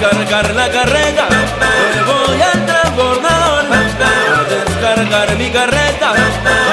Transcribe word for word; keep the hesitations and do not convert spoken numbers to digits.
descargar la carreta, me voy al transbordador a descargar mi carreta.